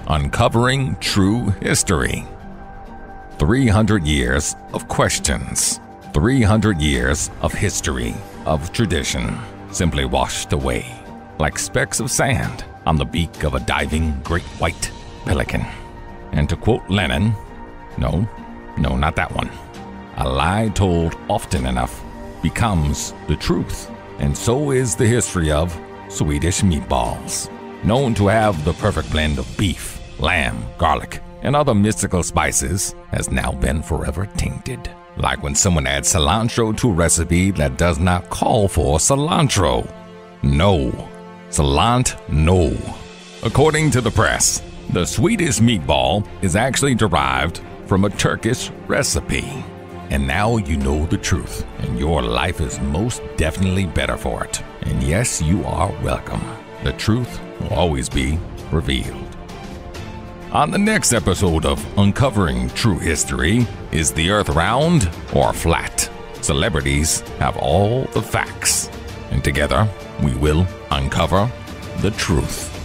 Uncovering True History. 300 years of questions. 300 years of history, of tradition, simply washed away like specks of sand on the beak of a diving great white pelican. And to quote Lenin, no, not that one. A lie told often enough becomes the truth, and so is the history of Swedish meatballs, known to have the perfect blend of beef, lamb, garlic, and other mystical spices, has now been forever tainted. Like when someone adds cilantro to a recipe that does not call for cilantro. No. No. According to the press, the Swedish meatball is actually derived from a Turkish recipe. And now you know the truth, and your life is most definitely better for it. And yes, you are welcome. The truth will always be revealed. On the next episode of Uncovering True History, is the Earth round or flat? Celebrities have all the facts, and together we will uncover the truth.